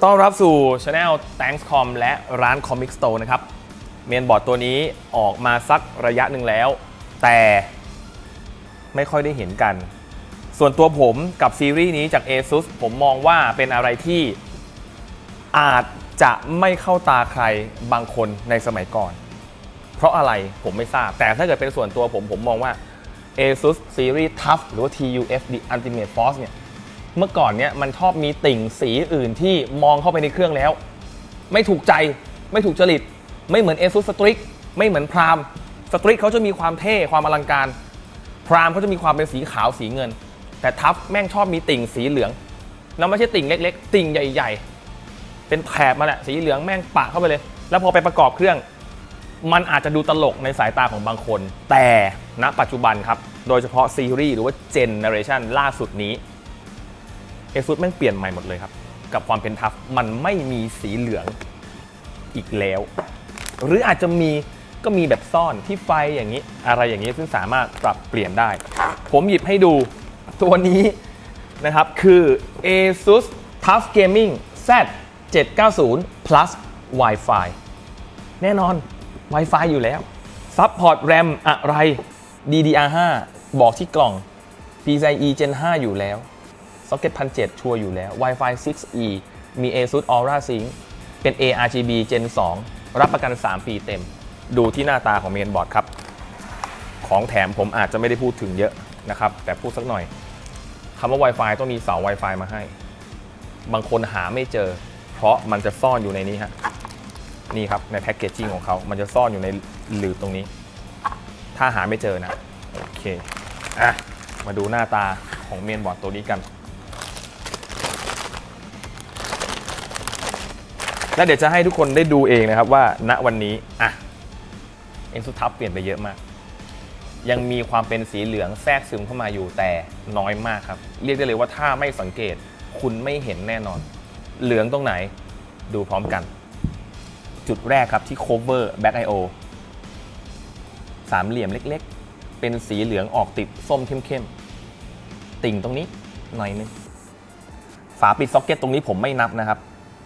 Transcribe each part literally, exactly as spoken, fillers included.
ต้อนรับสู่ Channel Thanks.com และร้าน Comic Store นะครับเมนบอร์ดตัวนี้ออกมาสักระยะหนึ่งแล้วแต่ไม่ค่อยได้เห็นกันส่วนตัวผมกับซีรีส์นี้จาก ASUS ผมมองว่าเป็นอะไรที่อาจจะไม่เข้าตาใครบางคนในสมัยก่อนเพราะอะไรผมไม่ทราบแต่ถ้าเกิดเป็นส่วนตัวผมผมมองว่า ASUS Series Tough หรือว่า ที ยู เอฟ The Ultimate Force เนี่ยเมื่อก่อนเนี่ยมันชอบมีติ่งสีอื่นที่มองเข้าไปในเครื่องแล้วไม่ถูกใจไม่ถูกจริตไม่เหมือน ASUS Strix ไม่เหมือน Prime Strix เขาจะมีความเท่ความอลังการ Prime เขาจะมีความเป็นสีขาวสีเงินแต่ Tough แม่งชอบมีติ่งสีเหลืองแล้วไม่ใช่ติ่งเล็กๆติ่งใหญ่ๆเป็นแถบมาแหละสีเหลืองแม่งปะเข้าไปเลยแล้วพอไปประกอบเครื่องมันอาจจะดูตลกในสายตาของบางคนแต่ณปัจจุบันครับโดยเฉพาะซีรีส์หรือว่าเจเนอเรชันล่าสุดนี้ASUS แม่งเปลี่ยนใหม่หมดเลยครับกับความเป็นทัฟมันไม่มีสีเหลืองอีกแล้วหรืออาจจะมีก็มีแบบซ่อนที่ไฟอย่างนี้อะไรอย่างนี้ซึ่งสามารถปรับเปลี่ยนได้ผมหยิบให้ดูตัวนี้นะครับคือ ASUS Tough Gaming แซด เจ็ดเก้าศูนย์ plus Wi-Fi แน่นอน Wi-Fi อยู่แล้ว Support RAM อะไร ดี ดี อาร์ ห้า บอกที่กล่อง พี ซี ไอ อี Gen ห้า อยู่แล้วSocket หนึ่งพันเจ็ดร้อย ชัวร์อยู่แล้ว Wi-Fi ซิกซ์ อี มี ASUS Aura Sync เป็น เอ อาร์ จี บี Gen สองรับประกันสามปีเต็มดูที่หน้าตาของเมนบอร์ดครับของแถมผมอาจจะไม่ได้พูดถึงเยอะนะครับแต่พูดสักหน่อยคำว่า Wi-Fi ต้องมีเสา Wi-Fi มาให้บางคนหาไม่เจอเพราะมันจะซ่อนอยู่ในนี้ฮะนี่ครับในแพ็กเกจจิ้งของเขามันจะซ่อนอยู่ในหลืบตรงนี้ถ้าหาไม่เจอนะโอเคอ่ะมาดูหน้าตาของเมนบอร์ดตัวนี้กันและเดี๋ยวจะให้ทุกคนได้ดูเองนะครับว่าณวันนี้อ่ะ ASUS Tough เปลี่ยนไปเยอะมากยังมีความเป็นสีเหลืองแทรกซึมเข้ามาอยู่แต่น้อยมากครับเรียกได้เลยว่าถ้าไม่สังเกตคุณไม่เห็นแน่นอนเหลืองตรงไหนดูพร้อมกันจุดแรกครับที่ cover back ไอ โอ สามเหลี่ยมเล็กๆเป็นสีเหลืองออกติดส้มเข้มๆติ่งตรงนี้หน่อยนึงฝาปิดซ็อกเก็ตตรงนี้ผมไม่นับนะครับ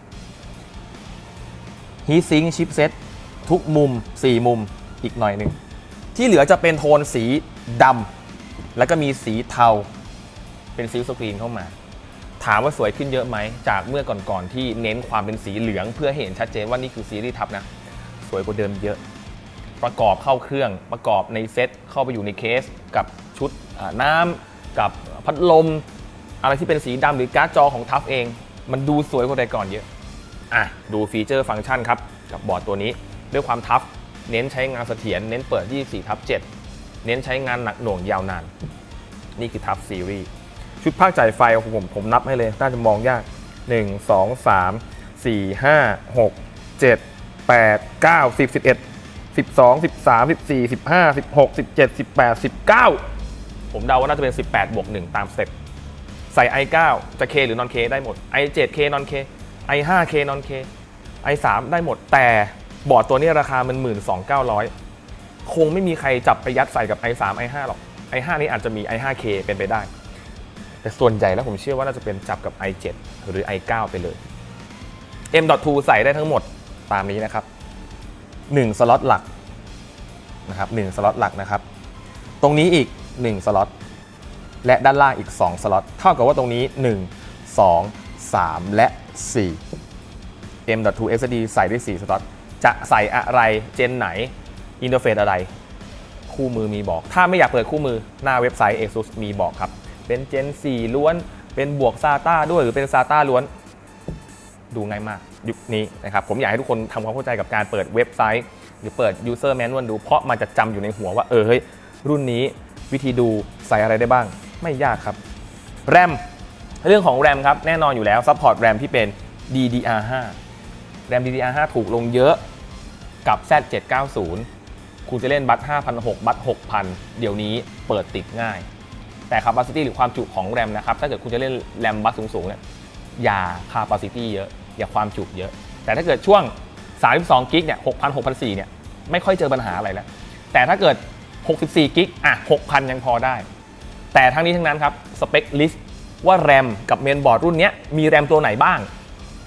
Heatsink Chipset ทุกมุมสี่มุมอีกหน่อยหนึ่งที่เหลือจะเป็นโทนสีดำแล้วก็มีสีเทาเป็นซิลสกรีนเข้ามาถามว่าสวยขึ้นเยอะไหมจากเมื่อก่อนๆที่เน้นความเป็นสีเหลืองเพื่อเห็นชัดเจนว่านี่คือซีรีส์ทับนะสวยกว่าเดิมเยอะประกอบเข้าเครื่องประกอบในเซตเข้าไปอยู่ในเคสกับชุดน้ำกับพัดลมอะไรที่เป็นสีดำหรือการ์ดจอของทับเองมันดูสวยกว่าแต่ก่อนเยอะอ่ะดูฟีเจอร์ฟังก์ชันครับกับบอร์ดตัวนี้ด้วยความทัฟเน้นใช้งานเสถียรเน้นเปิด ยี่สิบสี่ทับเจ็ด เน้นใช้งานหนักหน่วงยาวนานนี่คือทัฟซีรีส์ชุดภาคจ่ายไฟของผมผมนับให้เลยน่าจะมองยากหนึ่ง สอง สาม สี่ ห้า หก เจ็ด แปด เก้า สิบ สิบเอ็ด สิบสอง สิบสาม สิบสี่ สิบห้า สิบหก สิบเจ็ด สิบแปด สิบเก้าผมเดาว่าน่าจะเป็นสิบแปดบวกหนึ่งตามสเต็ปใส่ ไอ เก้า จะ K หรือ non K ได้หมด ไอ เจ็ด K non Kไอ ห้า เค non K ไอ สาม ได้หมดแต่บอร์ดตัวนี้ราคามัน หนึ่งหมื่นสองพันเก้าร้อย คงไม่มีใครจับไปยัดใส่กับ ไอ สาม ไอ ห้า หรอก ไอ ห้า นี้อาจจะมี ไอ ห้า เค เป็นไปได้แต่ส่วนใหญ่แล้วผมเชื่อว่าน่าจะเป็นจับกับ ไอ เจ็ด หรือ ไอ เก้า ไปเลย เอ็ม ดอท ทู ใส่ได้ทั้งหมดตามนี้นะครับหนึ่งสล็อตหลักนะครับหนึ่งสล็อตหลักนะครับตรงนี้อีกหนึ่งสล็อตและด้านล่างอีกสองสล็อตเท่ากับว่าตรงนี้หนึ่ง สอง สามและสี่ เอ็ม ดอท ทู เอส ดี ใส่ได้สี่สล็อตจะใส่อะไรเจนไหนอินเทอร์เฟซอะไรคู่มือมีบอกถ้าไม่อยากเปิดคู่มือหน้าเว็บไซต์ ASUS มีบอกครับเป็นเจนสี่ล้วนเป็นบวก ซาต้า ด้วยหรือเป็น ซาต้า ล้วนดูง่ายมากยุคนี้นะครับผมอยากให้ทุกคนทำความเข้าใจกับการเปิดเว็บไซต์หรือเปิด User Manual ดูเพราะมันจะจำอยู่ในหัวว่าเออเฮ้ยรุ่นนี้วิธีดูใส่อะไรได้บ้างไม่ยากครับแรมเรื่องของ RAM ครับแน่นอนอยู่แล้วซัพพอร์ต RAM ที่เป็น ดี ดี อาร์ ห้า RAM ดี ดี อาร์ ห้า ถูกลงเยอะกับ แซด เจ็ดเก้าศูนย์ คุณจะเล่นบัต ห้าพันหกร้อย บัต หกพัน เดี๋ยวนี้เปิดติดง่ายแต่ capacity หรือความจุของ RAM นะครับถ้าเกิดคุณจะเล่น RAM บัตสูงๆเนี่ยอย่า capacity เยอะอย่าความจุเยอะแต่ถ้าเกิดช่วงสามสิบสองกิกะเนี่ย หกพัน หกพันสี่ร้อย เนี่ยไม่ค่อยเจอปัญหาอะไรแล้วแต่ถ้าเกิดหกสิบสี่กิกะอ่ะ หกพัน ยังพอได้แต่ทั้งนี้ทั้งนั้นครับสเปคลิสต์ว่า RAM กับเมนบอร์ดรุ่นนี้มี RAM ตัวไหนบ้าง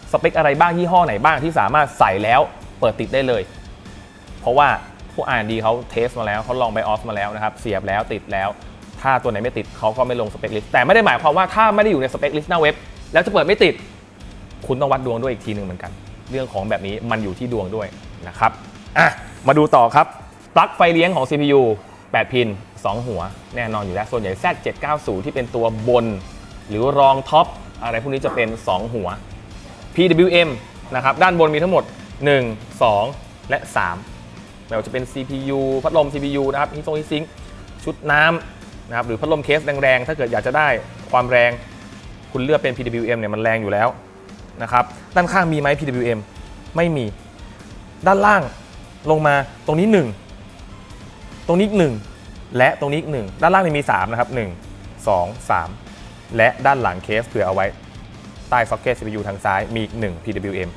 สเปคอะไรบ้างยี่ห้อไหนบ้างที่สามารถใส่แล้วเปิดติดได้เลยเพราะว่าพวก อาร์ แอนด์ ดี เขาเทสมาแล้วเขาลองไบออสมาแล้วนะครับเสียบแล้วติดแล้วถ้าตัวไหนไม่ติดเขาก็ไม่ลงสเปคลิสต์แต่ไม่ได้หมายความว่าถ้าไม่ได้อยู่ในสเปคลิสต์หน้าเว็บแล้วจะเปิดไม่ติดคุณต้องวัดดวงด้วยอีกทีหนึ่งเหมือนกันเรื่องของแบบนี้มันอยู่ที่ดวงด้วยนะครับอ่ะมาดูต่อครับปลั๊กไฟเลี้ยงของ ซี พี ยู แปด พินสองหัวแน่นอนอยู่แล้วส่วนใหญ่ แซด เจ็ดเก้าศูนย์ ที่เป็นตัวบนหรือรองท็อปอะไรพวกนี้จะเป็นสองหัว พี ดับเบิลยู เอ็ม นะครับด้านบนมีทั้งหมดหนึ่ง สอง และสามไม่ว่าจะเป็น ซี พี ยู พัดลม ซี พี ยู นะครับฮีทซิงฮีทซิงชุดน้ำนะครับหรือพัดลมเคสแรงๆถ้าเกิดอยากจะได้ความแรงคุณเลือกเป็น พี ดับเบิลยู เอ็ม เนี่ยมันแรงอยู่แล้วนะครับด้านข้างมีไหม พี ดับเบิลยู เอ็ม ไม่มีด้านล่างลงมาตรงนี้หนึ่งตรงนี้หนึ่งและตรงนี้หนึ่งด้านล่างนี่มีสามนะครับหนึ่ง สอง สามและด้านหลังเคสเผื่อเอาไว้ใต้ซ็อกเก็ต ซี พี ยู ทางซ้ายมีอีกหนึ่ง พี ดับเบิลยู เอ็ม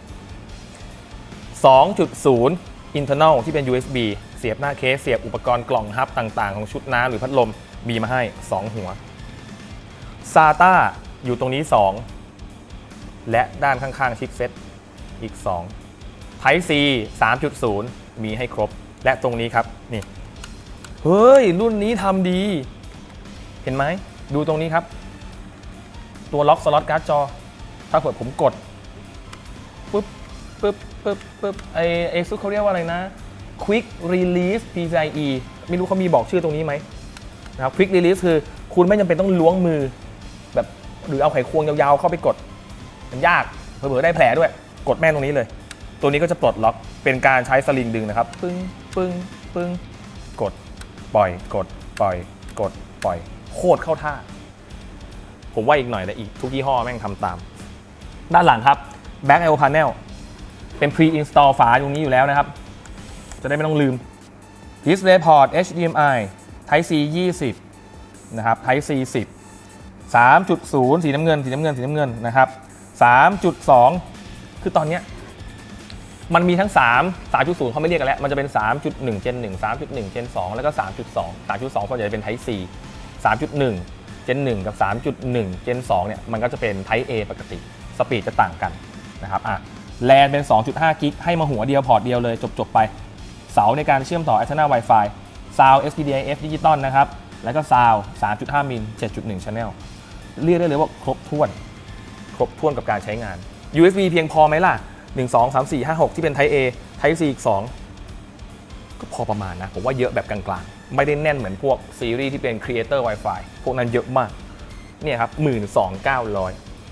สองจุดศูนย์ internal ที่เป็น ยู เอส บี เสียบหน้าเคสเสียบอุปกรณ์กล่องฮับต่างๆของชุดน้ำหรือพัดลมมีมาให้สองหัว ซา ที เอ อยู่ตรงนี้สองและด้านข้างๆชิปเซ็ตอีกสอง Type C สามจุดศูนย์ มีให้ครบและตรงนี้ครับนี่เฮ้ยรุ่นนี้ทำดีเห็นไหมดูตรงนี้ครับตัวล็อกสล็อตการ์ดจอถ้าเกิดผมกดปึ๊บปึ๊บปึ๊บปึ๊บไอเอ็กซ์เขาเรียกว่าอะไรนะ Quick Release พี ซี ไอ อี ไม่รู้เขามีบอกชื่อตรงนี้ไหมนะครับ Quick Release คือคุณไม่จำเป็นต้องล้วงมือแบบหรือเอาไขควงยาวๆเข้าไปกดมันยากเผลอๆได้แผลด้วยกดแม่ตรงนี้เลยตัวนี้ก็จะปลดล็อกเป็นการใช้สลิงดึงนะครับปึ้งปึ้งปึ้งกดปล่อยกดปล่อยกดปล่อยโคตรเข้าท่าผมว่าอีกหน่อยและอีกทุกยี่ห้อแม่งทำตามด้านหลังครับ Back ไอ โอ Panel เป็น Pre-install ฝาตรงนี้อยู่แล้วนะครับจะได้ไม่ต้องลืม DisplayPort เอช ดี เอ็ม ไอ Type C ยี่สิบนะครับ Type C สิบ สามจุดศูนย์ สีน้ำเงินสีน้ำเงินสีน้ำเงินนะครับ สามจุดสอง คือตอนนี้มันมีทั้งสาม สามจุดศูนย์ เขาไม่เรียกกันแล้วมันจะเป็น สามจุดหนึ่ง Gen หนึ่ง สามจุดหนึ่ง Gen สองแล้วก็ สามจุดสอง สามจุดสองส่วนใหญ่จะเป็น Type C สามจุดหนึ่ง Gen หนึ่ง กับ สามจุดหนึ่ง Gen สองเนี่ยมันก็จะเป็น Type A ปกติสปีดจะต่างกันนะครับอ่ะแลนเป็น สองจุดห้า กิกให้มาหัวเดียวพอร์ตเดียวเลยจบๆไปเสาในการเชื่อมต่อ Ethernet Wi-Fi Sound เอส พี ดี ไอ เอฟ Digital นะครับแล้วก็ Sound สามจุดห้า มิล เจ็ดจุดหนึ่ง Channel เรียกได้เลยว่าครบถ้วนครบถ้วนกับการใช้งาน ยู เอส บี เพียงพอไหมล่ะหนึ่ง สอง สาม สี่ ห้า หกที่เป็น Type A Type C อีกสองก็พอประมาณนะผมว่าเยอะแบบกลางๆไม่ได้แน่นเหมือนพวกซีรีส์ที่เป็น Creator Wi-Fi พวกนั้นเยอะมากเนี่ยครับ หนึ่งหมื่นสองพันเก้าร้อย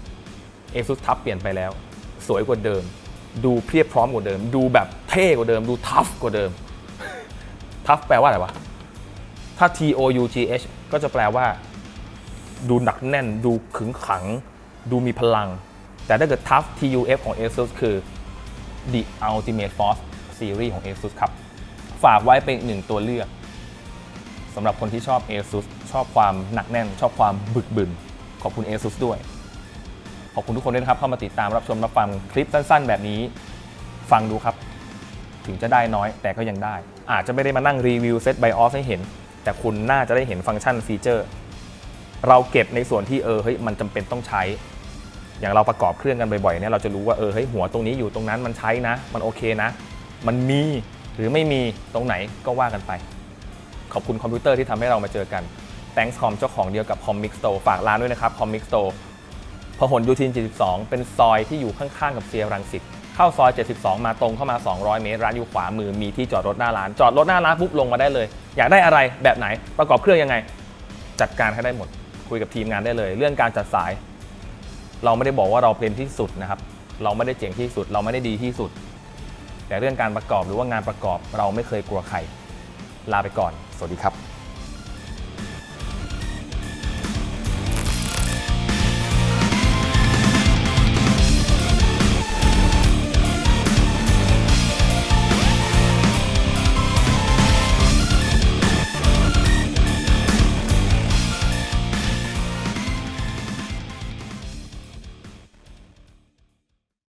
ASUS TUF เปลี่ยนไปแล้วสวยกว่าเดิมดูเพียบพร้อมกว่าเดิมดูแบบเท่กว่าเดิมดู tough กว่าเดิม tough แปลว่าอะไรวะถ้า T O U G H ก็จะแปลว่าดูหนักแน่นดูขึงขังดูมีพลังแต่ถ้าเกิด tough T U F ของ ASUS คือ The Ultimate Force Series ของ ASUS ครับฝากไว้เป็นหนึ่งตัวเลือกสำหรับคนที่ชอบ ASUS ชอบความหนักแน่นชอบความบึกบึนขอบคุณ ASUS ด้วยขอบคุณทุกคนด้วยนะครับเข้ามาติดตามรับชมรับฟังคลิปสั้นๆแบบนี้ฟังดูครับถึงจะได้น้อยแต่ก็ยังได้อาจจะไม่ได้มานั่งรีวิวเซต ไบออส ให้เห็นแต่คุณน่าจะได้เห็นฟังก์ชันฟีเจอร์เราเก็บในส่วนที่เออเฮ้ยมันจำเป็นต้องใช้อย่างเราประกอบเครื่องกันบ่อยๆเนี่ยเราจะรู้ว่าเออเฮ้ยหัวตรงนี้อยู่ตรงนั้นมันใช้นะมันโอเคนะมันมีหรือไม่มีตรงไหนก็ว่ากันไปขอบคุณคอมพิวเตอร์ที่ทำให้เรามาเจอกัน Thanks Com เจ้าของเดียวกับ Comic Store ฝากร้านด้วยนะครับ Comic Store พหลโยธินเจ็ดสิบสองเป็นซอยที่อยู่ข้างๆกับเซียรังสิตเข้าซอยเจ็ดสิบสองมาตรงเข้ามาสองร้อยเมตรร้านอยู่ขวามือมีที่จอดรถหน้าร้านจอดรถหน้าร้านปุ๊บลงมาได้เลยอยากได้อะไรแบบไหนประกอบเครื่องยังไงจัดการให้ได้หมดคุยกับทีมงานได้เลยเรื่องการจัดสายเราไม่ได้บอกว่าเราเป็นที่สุดนะครับเราไม่ได้เจ๋งที่สุดเราไม่ได้ดีที่สุดแต่เรื่องการประกอบหรือว่างานประกอบเราไม่เคยกลัวใครลาไปก่อนสวัสดีครับ